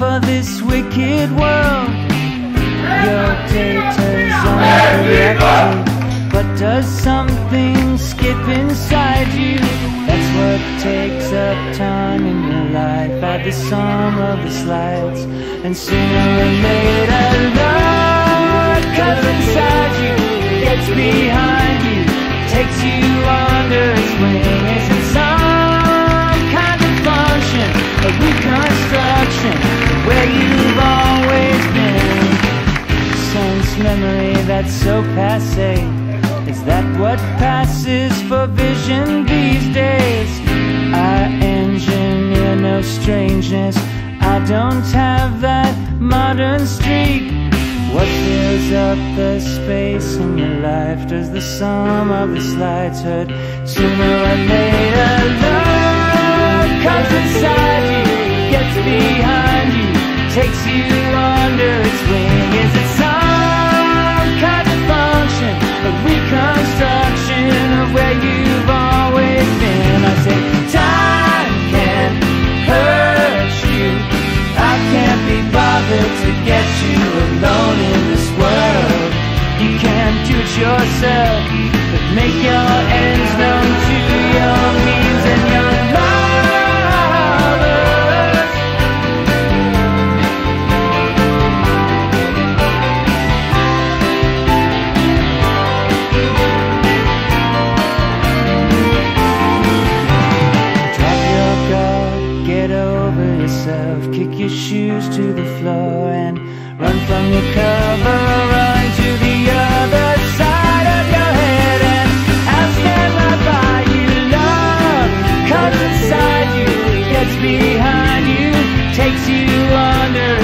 for this wicked world. Your data's uncorrected, but does something skip inside you? That's what takes up time in your life. Add the sum of the slides, and sooner or later love comes inside you, gets behind you, takes you under its wing. Is it some kind of function, a reconstruction of where you've always been? Sense memory that's so passé, is that what passes for vision these days? I engineer no strangeness, I don't have that modern streak. What fills up the space in your life? Does the sum of the slides hurt? Sooner or later love comes inside you, gets behind you, takes you under its wing. Is it some kind of function, a reconstruction of where you've always been? I say time can't hurt you, I can't be bothered to get you alone in this world. You can't do it yourself, but make your ends known to your means and your lovers. Drop your guard, get over yourself, kick your shoes to the floor and run from your cover, run to the other side of your head, and I'll stand right by you. Love comes inside you, gets behind you, takes you under